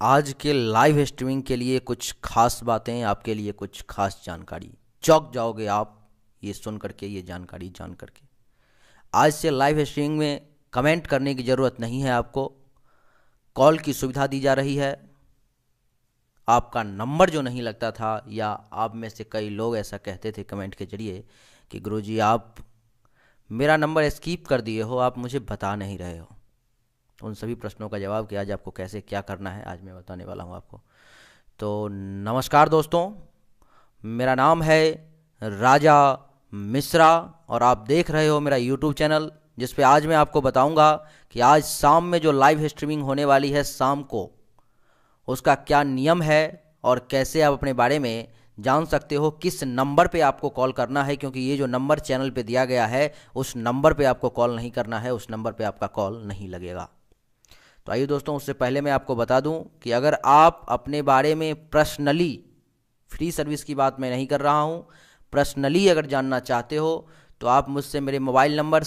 आज के live streaming के लिए कुछ खास बातें, आपके लिए कुछ खास जानकारी। चौंक जाओगे आप ये सुन करके, ये जानकारी जान करके। आज से लाइव स्ट्रीमिंग में कमेंट करने की ज़रूरत नहीं है, आपको कॉल की सुविधा दी जा रही है। आपका नंबर जो नहीं लगता था, या आप में से कई लोग ऐसा कहते थे कमेंट के जरिए कि गुरुजी आप मेरा नंबर स्किप कर दिए हो, आप मुझे बता नहीं रहे हो। उन सभी प्रश्नों का जवाब कि आज आपको कैसे क्या करना है, आज मैं बताने वाला हूँ आपको। तो नमस्कार दोस्तों, मेरा नाम है राजा मिश्रा और आप देख रहे हो मेरा यूट्यूब चैनल, जिस पे आज मैं आपको बताऊंगा कि आज शाम में जो लाइव स्ट्रीमिंग होने वाली है शाम को, उसका क्या नियम है और कैसे आप अपने बारे में जान सकते हो। किस नंबर पे आपको कॉल करना है, क्योंकि ये जो नंबर चैनल पे दिया गया है उस नंबर पे आपको कॉल नहीं करना है, उस नंबर पे आपका कॉल नहीं लगेगा। तो आइए दोस्तों, उससे पहले मैं आपको बता दूं कि अगर आप अपने बारे में पर्सनली, फ्री सर्विस की बात मैं नहीं कर रहा हूं, पर्सनली अगर जानना चाहते हो तो आप मुझसे मेरे मोबाइल नंबर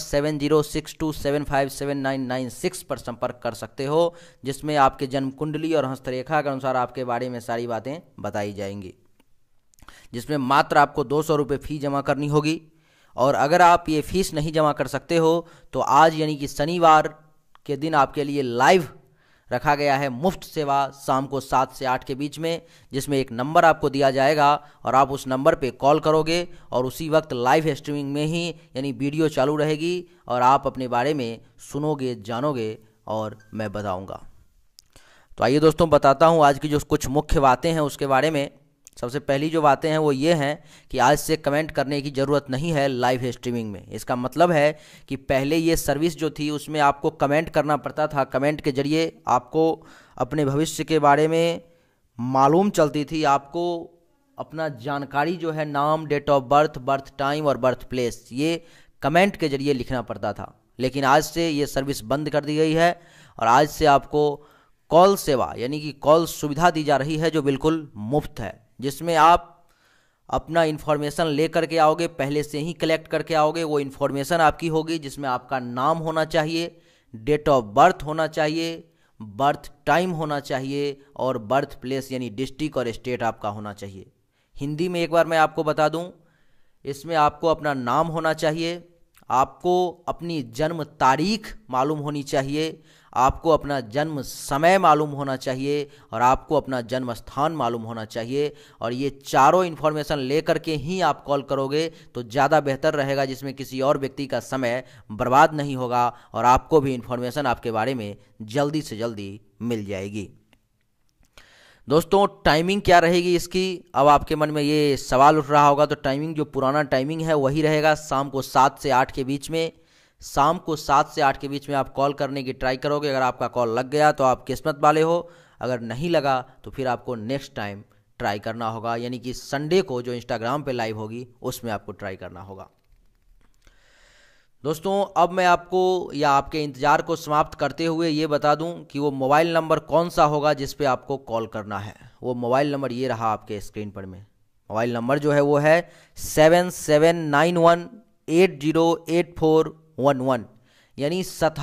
7062757996 पर संपर्क कर सकते हो, जिसमें आपके जन्म कुंडली और हस्तरेखा के अनुसार आपके बारे में सारी बातें बताई जाएंगी, जिसमें मात्र आपको 200 रुपये फ़ी जमा करनी होगी। और अगर आप ये फीस नहीं जमा कर सकते हो तो आज यानी कि शनिवार के दिन आपके लिए लाइव रखा गया है मुफ्त सेवा शाम को 7 से 8 के बीच में, जिसमें एक नंबर आपको दिया जाएगा और आप उस नंबर पे कॉल करोगे और उसी वक्त लाइव स्ट्रीमिंग में ही यानी वीडियो चालू रहेगी और आप अपने बारे में सुनोगे, जानोगे और मैं बताऊंगा। तो आइए दोस्तों, बताता हूं आज की जो कुछ मुख्य बातें हैं उसके बारे में। सबसे पहली जो बातें हैं वो ये हैं कि आज से कमेंट करने की ज़रूरत नहीं है लाइव स्ट्रीमिंग में। इसका मतलब है कि पहले ये सर्विस जो थी उसमें आपको कमेंट करना पड़ता था, कमेंट के जरिए आपको अपने भविष्य के बारे में मालूम चलती थी, आपको अपना जानकारी जो है नाम, date of birth, birth time और बर्थ प्लेस, ये कमेंट के जरिए लिखना पड़ता था। लेकिन आज से ये सर्विस बंद कर दी गई है और आज से आपको कॉल सेवा यानी कि कॉल सुविधा दी जा रही है जो बिल्कुल मुफ्त है, जिसमें आप अपना इन्फॉर्मेशन ले करके आओगे, पहले से ही कलेक्ट करके आओगे। वो इन्फॉर्मेशन आपकी होगी जिसमें आपका नाम होना चाहिए, डेट ऑफ बर्थ होना चाहिए, बर्थ टाइम होना चाहिए और बर्थ प्लेस यानी डिस्ट्रिक्ट और स्टेट आपका होना चाहिए। हिंदी में एक बार मैं आपको बता दूं, इसमें आपको अपना नाम होना चाहिए, आपको अपनी जन्म तारीख मालूम होनी चाहिए, आपको अपना जन्म समय मालूम होना चाहिए और आपको अपना जन्म स्थान मालूम होना चाहिए। और ये चारों इन्फॉर्मेशन लेकर के ही आप कॉल करोगे तो ज़्यादा बेहतर रहेगा, जिसमें किसी और व्यक्ति का समय बर्बाद नहीं होगा और आपको भी इन्फॉर्मेशन आपके बारे में जल्दी से जल्दी मिल जाएगी। दोस्तों, टाइमिंग क्या रहेगी इसकी, अब आपके मन में ये सवाल उठ रहा होगा। तो टाइमिंग जो पुराना टाइमिंग है वही रहेगा, शाम को 7 से 8 के बीच में। शाम को 7 से 8 के बीच में आप कॉल करने की ट्राई करोगे। अगर आपका कॉल लग गया तो आप किस्मत वाले हो, अगर नहीं लगा तो फिर आपको नेक्स्ट टाइम ट्राई करना होगा, यानी कि संडे को जो इंस्टाग्राम पे लाइव होगी उसमें आपको ट्राई करना होगा। दोस्तों, अब मैं आपको या आपके इंतज़ार को समाप्त करते हुए ये बता दूं कि वो मोबाइल नंबर कौन सा होगा जिस पे आपको कॉल करना है। वो मोबाइल नंबर ये रहा आपके स्क्रीन पर में। मोबाइल नंबर जो है वो है 7791808411, यानी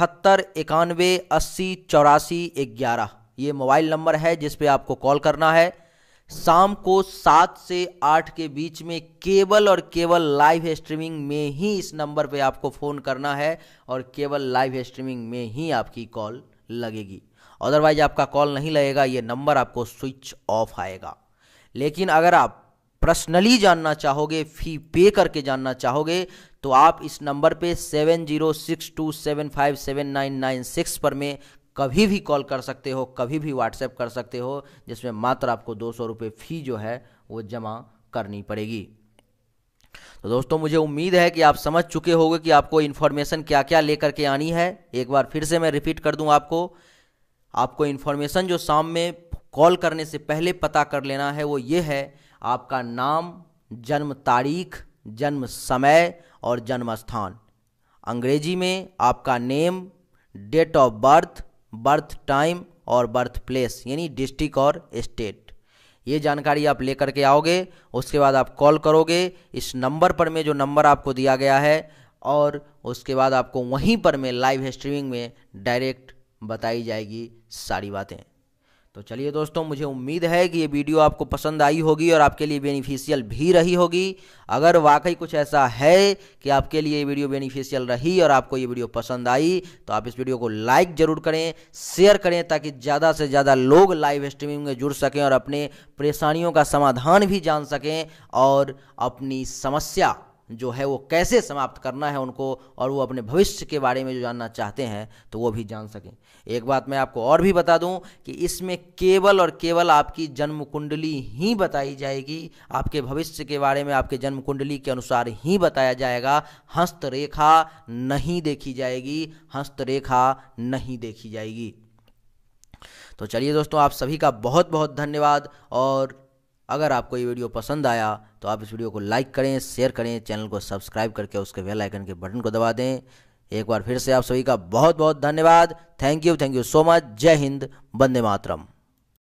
7791808411। ये मोबाइल नंबर है जिस पे आपको कॉल करना है। शाम को 7 से 8 के बीच में केवल और केवल लाइव स्ट्रीमिंग में ही इस नंबर पे आपको फ़ोन करना है और केवल लाइव स्ट्रीमिंग में ही आपकी कॉल लगेगी। अदरवाइज आपका कॉल नहीं लगेगा, ये नंबर आपको स्विच ऑफ आएगा। लेकिन अगर आप पर्सनली जानना चाहोगे, फ़ी पे करके जानना चाहोगे, तो आप इस नंबर पे 7062757996 पर में कभी भी कॉल कर सकते हो, कभी भी व्हाट्सएप कर सकते हो, जिसमें मात्र आपको 200 रुपये फ़ी जो है वो जमा करनी पड़ेगी। तो दोस्तों, मुझे उम्मीद है कि आप समझ चुके होंगे कि आपको इन्फॉर्मेशन क्या क्या लेकर के आनी है। एक बार फिर से मैं रिपीट कर दूं, आपको इन्फॉर्मेशन जो शाम में कॉल करने से पहले पता कर लेना है वो ये है, आपका नाम, जन्म तारीख, जन्म समय और जन्म स्थान। अंग्रेजी में आपका name, date of birth, birth time और बर्थ प्लेस यानी डिस्ट्रिक्ट और स्टेट। ये जानकारी आप लेकर के आओगे, उसके बाद आप कॉल करोगे इस नंबर पर में जो नंबर आपको दिया गया है, और उसके बाद आपको वहीं पर में लाइव स्ट्रीमिंग में डायरेक्ट बताई जाएगी सारी बातें। तो चलिए दोस्तों, मुझे उम्मीद है कि ये वीडियो आपको पसंद आई होगी और आपके लिए बेनिफिशियल भी रही होगी। अगर वाकई कुछ ऐसा है कि आपके लिए ये वीडियो बेनिफिशियल रही और आपको ये वीडियो पसंद आई, तो आप इस वीडियो को लाइक ज़रूर करें, शेयर करें, ताकि ज़्यादा से ज़्यादा लोग लाइव स्ट्रीमिंग में जुड़ सकें और अपने परेशानियों का समाधान भी जान सकें और अपनी समस्या जो है वो कैसे समाप्त करना है उनको, और वो अपने भविष्य के बारे में जो जानना चाहते हैं तो वो भी जान सकें। एक बात मैं आपको और भी बता दूं कि इसमें केवल और केवल आपकी जन्म कुंडली ही बताई जाएगी, आपके भविष्य के बारे में आपके जन्म कुंडली के अनुसार ही बताया जाएगा। हस्तरेखा नहीं देखी जाएगी, हस्तरेखा नहीं देखी जाएगी। तो चलिए दोस्तों, आप सभी का बहुत बहुत धन्यवाद। और अगर आपको ये वीडियो पसंद आया तो आप इस वीडियो को लाइक करें, शेयर करें, चैनल को सब्सक्राइब करके उसके बेल आइकन के बटन को दबा दें। एक बार फिर से आप सभी का बहुत बहुत धन्यवाद। Thank you so much. जय हिंद, वंदे मातरम।